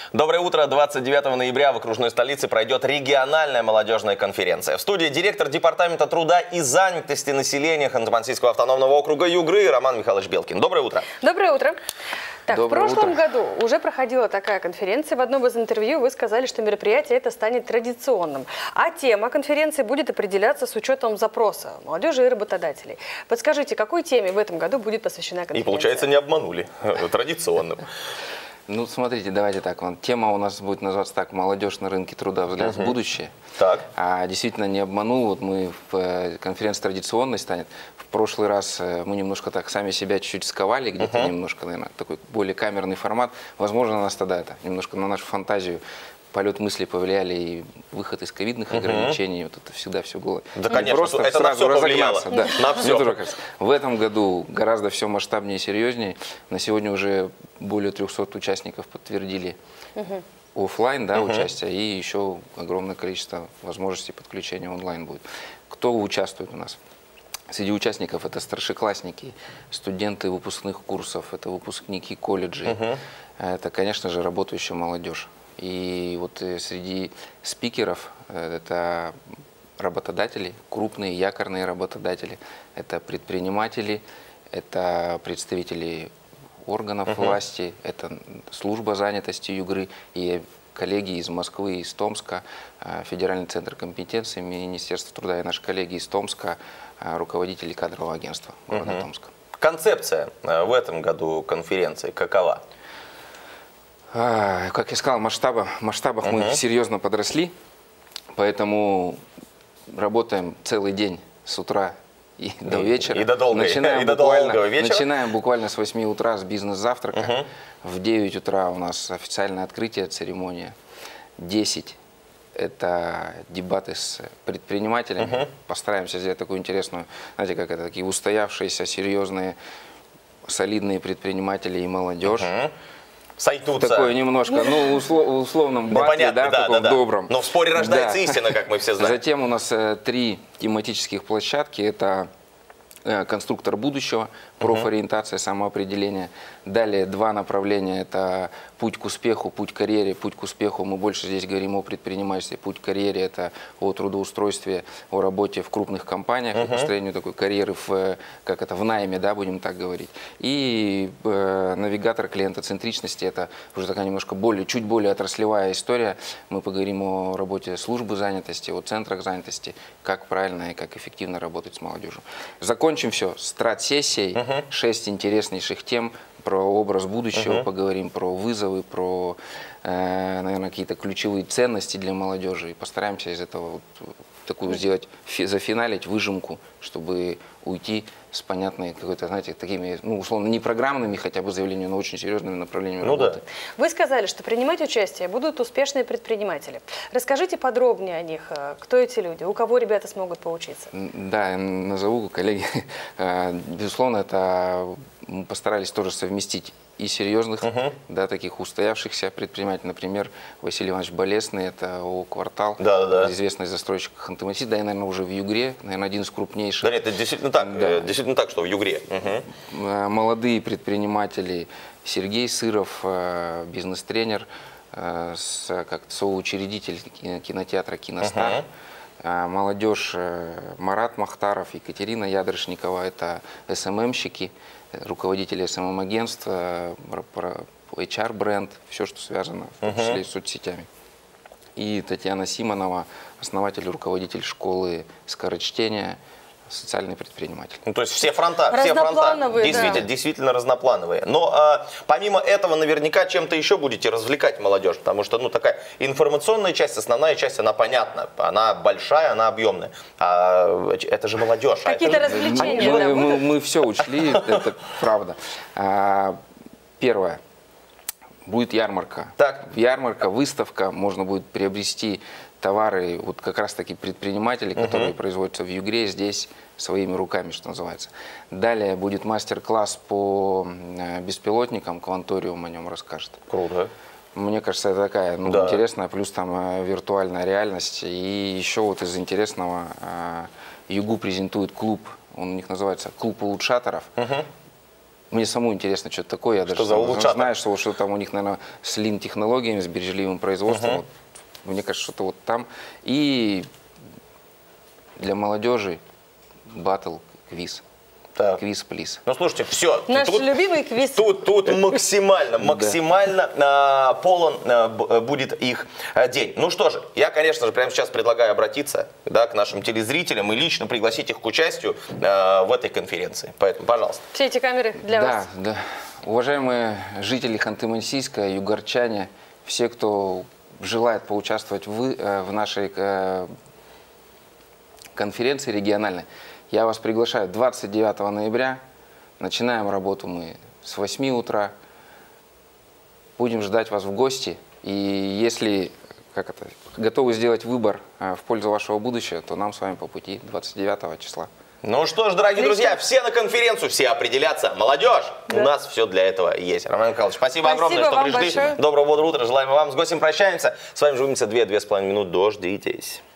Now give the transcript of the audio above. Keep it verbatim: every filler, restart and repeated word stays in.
Доброе утро. двадцать девятого ноября в окружной столице пройдет региональная молодежная конференция. В студии директор департамента труда и занятости населения Ханты-Мансийского автономного округа Югры Роман Михайлович Белкин. Доброе утро. Доброе утро. Так, Доброе в прошлом утро. году уже проходила такая конференция. В одном из интервью вы сказали, что мероприятие это станет традиционным. А тема конференции будет определяться с учетом запроса молодежи и работодателей. Подскажите, какой теме в этом году будет посвящена конференция? И получается, не обманули. Традиционным. Ну, смотрите, давайте так. Вот, тема у нас будет называться так: «Молодежь на рынке труда. Взгляд в будущее». Так. А действительно не обманул. Вот мы в э, конференции традиционной станет. В прошлый раз э, мы немножко так сами себя чуть-чуть сковали, где-то uh-huh. немножко, наверное, такой более камерный формат. Возможно, нас тогда это немножко на нашу фантазию, полет мысли повлияли, и выход из ковидных uh-huh. ограничений, вот это всегда все было. Да, и конечно, просто это на все повлияло. Да. На все. В этом году гораздо все масштабнее и серьезнее. На сегодня уже более трёхсот участников подтвердили uh-huh. офлайн, да, uh-huh. участие, и еще огромное количество возможностей подключения онлайн будет. Кто участвует у нас? Среди участников это старшеклассники, студенты выпускных курсов, это выпускники колледжей, uh-huh. это, конечно же, работающая молодежь. И вот среди спикеров это работодатели, крупные якорные работодатели, это предприниматели, это представители органов uh-huh. власти, это служба занятости Югры и коллеги из Москвы, из Томска, Федеральный центр компетенции Министерства труда и наши коллеги из Томска, руководители кадрового агентства города uh-huh. Томска. Концепция в этом году конференции какова? А, как я сказал, масштаба, в масштабах uh-huh. мы серьезно подросли, поэтому работаем целый день с утра и до вечера. И до долгого, начинаем, и до буквально, долгого вечера. Начинаем буквально с восьми утра с бизнес-завтрака. Uh-huh. В девять утра у нас официальное открытие, церемония. десять это дебаты с предпринимателями. Uh-huh. Постараемся сделать такую интересную, знаете, как это, такие устоявшиеся, серьезные, солидные предприниматели и молодежь. Uh-huh. Сойдутся. Такое немножко, ну, услов, условном батле, ну, понятно, да, да, таком да, добром. Но в споре рождается да. истина, как мы все знаем. Затем у нас э, три тематических площадки. Это э, конструктор будущего, профориентация, самоопределение. Далее два направления. Это путь к успеху, путь к карьере. Путь к успеху, мы больше здесь говорим о предпринимательстве. Путь к карьере – это о трудоустройстве, о работе в крупных компаниях, uh-huh. построению такой карьеры в, как это, в найме, да, будем так говорить. И э, навигатор клиентоцентричности – это уже такая немножко более, чуть более отраслевая история. Мы поговорим о работе службы занятости, о центрах занятости, как правильно и как эффективно работать с молодежью. Закончим все страт-сессией. Uh-huh. Шесть интереснейших тем. Про образ будущего uh-huh. поговорим, про вызовы, про, э, наверное, какие-то ключевые ценности для молодежи. И постараемся из этого вот такую сделать, зафиналить выжимку, чтобы уйти с понятной какой-то, знаете, такими, ну, условно, не программными хотя бы заявлениями, но очень серьезными направлениями ну, работы. Да. Вы сказали, что принимать участие будут успешные предприниматели. Расскажите подробнее о них. Кто эти люди? У кого ребята смогут поучиться? Да, я назову, коллеги. Безусловно, это мы постарались тоже совместить и серьезных, uh-huh. да, таких устоявшихся предпринимателей. Например, Василий Иванович Болесный, это ООО «Квартал», да, да, да. известный застройщик Ханты-Мансийска, да, и, наверное, уже в Югре, наверное, один из крупнейших. Да нет, это действительно так, да. действительно так, что в Югре. Uh-huh. Молодые предприниматели: Сергей Сыров, бизнес-тренер, как соучредитель кинотеатра «Киностар». Uh-huh. Молодежь: Марат Махтаров, Екатерина Ядрышникова, это эс эм эм-щики, руководители эс эм эм-агентства, эйч ар-бренд, все, что связано, в том числе и с соцсетями. И Татьяна Симонова, основатель, руководитель школы скорочтения, социальный предприниматель. Ну, то есть все фронта, все фронта действительно, да. действительно разноплановые. Но а, помимо этого наверняка чем-то еще будете развлекать молодежь, потому что ну, такая информационная часть, основная часть, она понятна, она большая, она объемная. А, это же молодежь. Какие-то а развлечения. Мы, да, мы, мы все учли, это правда. Первое. Будет ярмарка. Так. Ярмарка, выставка, можно будет приобрести товары, вот как раз таки предприниматели, которые uh-huh. производятся в Югре, здесь своими руками, что называется. Далее будет мастер-класс по беспилотникам, Кванториум о нем расскажет. Круто. Мне кажется, это такая ну, да. интересная, плюс там виртуальная реальность. И еще вот из интересного Югу презентует клуб, он у них называется «Клуб улучшаторов». Uh-huh. Мне самому интересно, что это такое. Я что даже за улучшатор? знаю, что, что там у них, наверное, с лин-технологиями, с бережливым производством. Угу. Вот, мне кажется, что-то вот там. И для молодежи батл квиз. Так. Квиз, плиз. Ну, слушайте, все. Наш тут, любимый квиз. Тут, тут максимально, максимально а, полон а, б- будет их а, день. Ну что же, я, конечно же, прямо сейчас предлагаю обратиться, да, к нашим телезрителям и лично пригласить их к участию а, в этой конференции. Поэтому, пожалуйста. Все эти камеры для да, вас. Да, уважаемые жители Ханты-Мансийска, югорчане, все, кто желает поучаствовать в, э, в нашей э, конференции региональной, я вас приглашаю двадцать девятого ноября. Начинаем работу мы с восьми утра. Будем ждать вас в гости. И если как это, готовы сделать выбор в пользу вашего будущего, то нам с вами по пути двадцать девятого числа. Ну что ж, дорогие друзья, все на конференцию, все определятся. Молодежь, да. У нас все для этого есть. Роман Михайлович, спасибо, спасибо огромное, что пришли. Большое. Доброго бодрого утра. Желаем вам. С гостем прощаемся. С вами же увидимся две-две с половиной минут. Дождитесь.